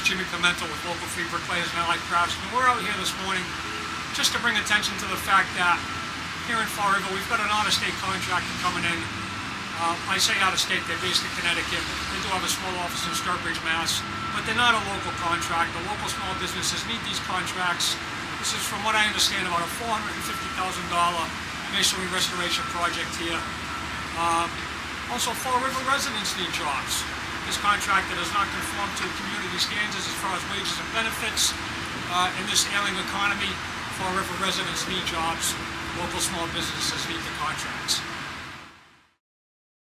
Jimmy Pimento with Local Free Bricklayers and Allied Craftsmen. We're out here this morning just to bring attention to the fact that here in Fall River we've got an out-of-state contractor coming in. I say out-of-state, they're based in Connecticut. They do have a small office in Sturbridge, Mass, but they're not a local contractor. Local small businesses need these contracts. This is, from what I understand, about a $450,000 masonry restoration project here. Also, Fall River residents need jobs. This contractor does not conform to community standards as far as wages and benefits. In this ailing economy, Fall River residents need jobs. Local small businesses need the contracts.